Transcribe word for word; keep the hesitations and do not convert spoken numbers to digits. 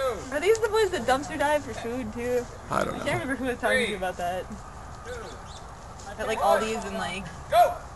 Go. Are these the boys that dumpster dive for food too? I don't I know. can't remember who was talking to you about that. Two. At like Aldi's and like Go.